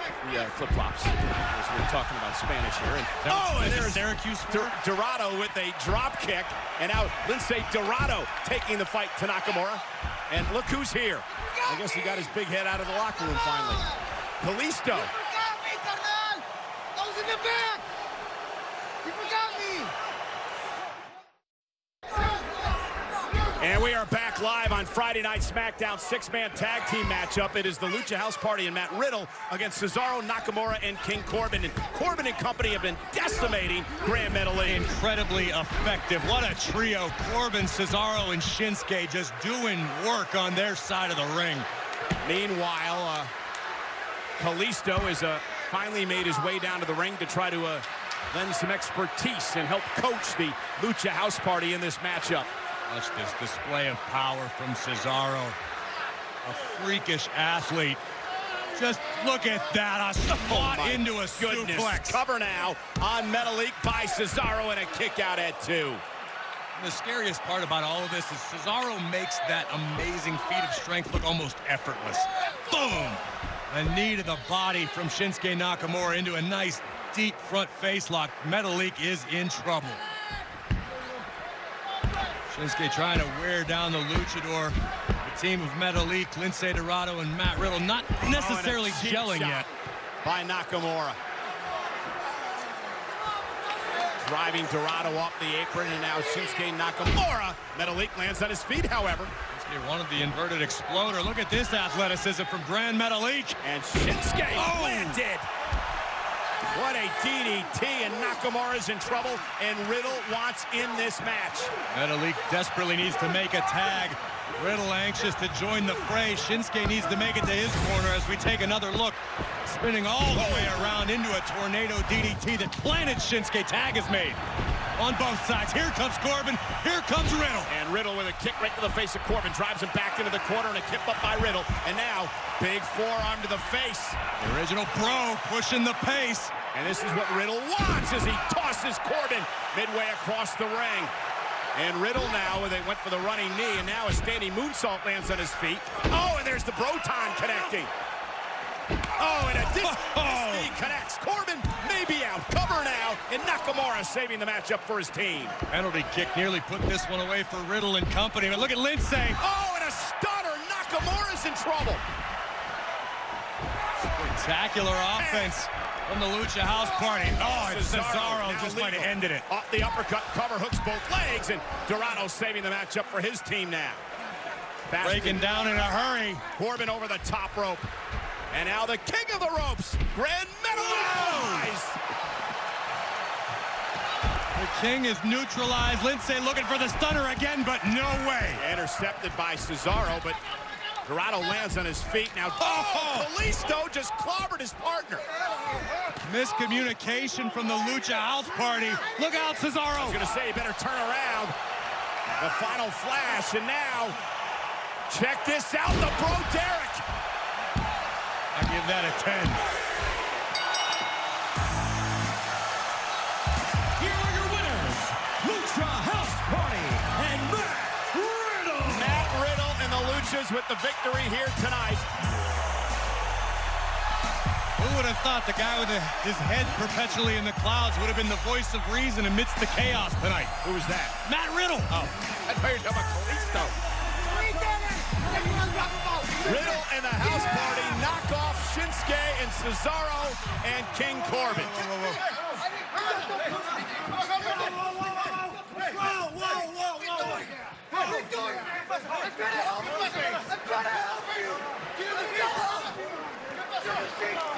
the flip-flops, as we're talking about Spanish here. And there's Syracuse Dorado with a drop kick, and now Lince Dorado taking the fight to Nakamura. And look who's here. I guess he got his big head out of the locker room finally. Kalisto. You forgot me, carnal! I was in the back! You forgot me! And we are back live on Friday Night SmackDown six-man tag team matchup. It is the Lucha House Party and Matt Riddle against Cesaro, Nakamura, and King Corbin. And Corbin and company have been decimating Gran Metalik. Incredibly effective. What a trio. Corbin, Cesaro, and Shinsuke just doing work on their side of the ring. Meanwhile, Kalisto has finally made his way down to the ring to try to lend some expertise and help coach the Lucha House Party in this matchup. Watch this display of power from Cesaro. A freakish athlete. Just look at that. A spot into a suplex. Cover now on Metalik by Cesaro and a kick out at 2. The scariest part about all of this is Cesaro makes that amazing feat of strength look almost effortless. Boom! A knee to the body from Shinsuke Nakamura into a nice deep front face lock. Metalik is in trouble. Shinsuke trying to wear down the luchador. The team of Metalik, Lince Dorado, and Matt Riddle not necessarily gelling yet. By Nakamura. Driving Dorado off the apron, and now Shinsuke Nakamura. Metalik lands on his feet, however. Shinsuke wanted the inverted exploder. Look at this athleticism from Gran Metalik. And Shinsuke landed. What a DDT, and Nakamura's in trouble, and Riddle wants in this match. Metalik desperately needs to make a tag. Riddle anxious to join the fray. Shinsuke needs to make it to his corner as we take another look. Spinning all the way around into a tornado DDT that planted Shinsuke. Tag is made on both sides. Here comes Corbin. Here comes Riddle. And Riddle with a kick right to the face of Corbin. Drives him back into the corner and a kick up by Riddle. And now, big forearm to the face. The original Bro pushing the pace. And this is what Riddle wants as he tosses Corbin midway across the ring. And Riddle now, they went for the running knee, and now a standing moonsault lands on his feet. Oh, and there's the Broton connecting. Oh, and a this knee connects. Corbin may be out. Cover now, and Nakamura saving the matchup for his team. Penalty kick nearly put this one away for Riddle and company. But look at Lince. Oh, and a stunner. Nakamura's in trouble. Spectacular offense from the Lucha House Party. Oh, and Cesaro just might have ended it. Off the uppercut, cover hooks both legs, and Dorado saving the matchup for his team now. Breaking down in a hurry. Corbin over the top rope. And now the king of the ropes, Gran Metalik. The king is neutralized. Lince looking for the stunner again, but no way. Intercepted by Cesaro, but Dorado lands on his feet. Now, Kalisto just clobbered his partner. Miscommunication from the Lucha House Party. Look out, Cesaro. I was going to say, you better turn around. The final flash, and now, check this out, the Bro Derek. I give that a 10. Here are your winners, Lucha House Party and Matt Riddle. Matt Riddle and the Luchas with the victory here tonight. Who would have thought the guy with his head perpetually in the clouds would have been the voice of reason amidst the chaos tonight? Who was that? Matt Riddle. Oh, I thought you were talking about Kalisto. Riddle and the House Party knock off Shinsuke and Cesaro and King Corbin. I'm trying to help you!